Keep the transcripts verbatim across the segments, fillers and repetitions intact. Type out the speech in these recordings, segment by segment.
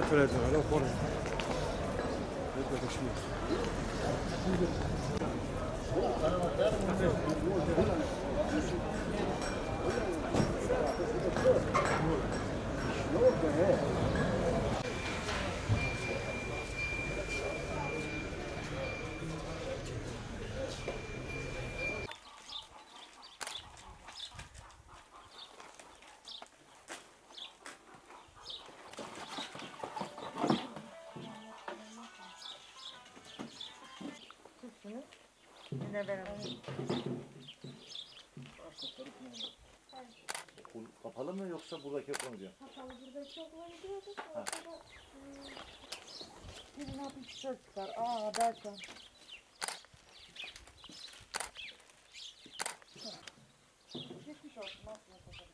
Bu kapalı mı yoksa buradaki okula mı diyor? Kapalı, buradaki okula gidiyoruz. Ortada bir ne yapayım ses çıkar. Aa derken. Geçmiş olsun. Nasıl yapacağız?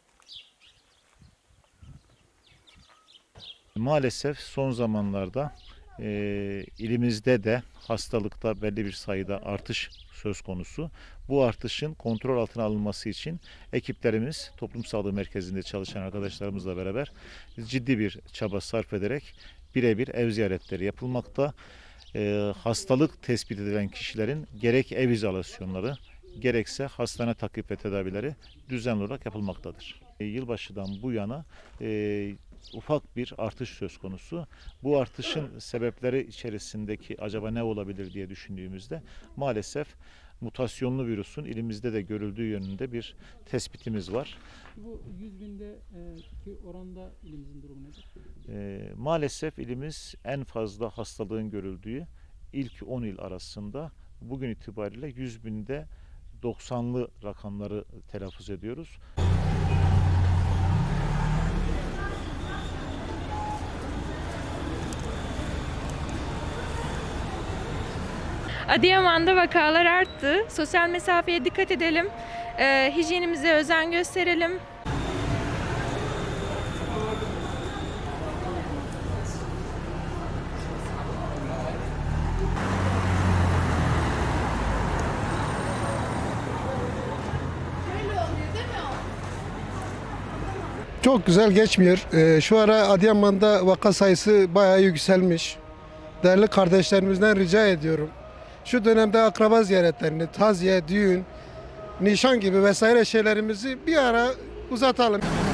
Maalesef son zamanlarda e, ilimizde de hastalıkta belli bir sayıda artış söz konusu. Bu artışın kontrol altına alınması için ekiplerimiz toplum sağlığı merkezinde çalışan arkadaşlarımızla beraber ciddi bir çaba sarf ederek birebir ev ziyaretleri yapılmakta. E, hastalık tespit edilen kişilerin gerek ev izolasyonları gerekse hastane takip ve tedavileri düzenli olarak yapılmaktadır. E, yılbaşından bu yana e, ufak bir artış söz konusu. Bu artışın sebepleri içerisindeki acaba ne olabilir diye düşündüğümüzde maalesef mutasyonlu virüsün ilimizde de görüldüğü yönünde bir tespitimiz var. Bu yüz bindeki oranda ilimizin durumu nedir? E, maalesef ilimiz en fazla hastalığın görüldüğü ilk on il arasında bugün itibariyle yüz binde doksanlı rakamları telaffuz ediyoruz. Adıyaman'da vakalar arttı. Sosyal mesafeye dikkat edelim. E, hijyenimize özen gösterelim. Çok güzel geçmiyor. Ee, şu ara Adıyaman'da vaka sayısı bayağı yükselmiş. Değerli kardeşlerimizden rica ediyorum. Şu dönemde akraba ziyaretlerini, taziye, düğün, nişan gibi vesaire şeylerimizi bir ara uzatalım.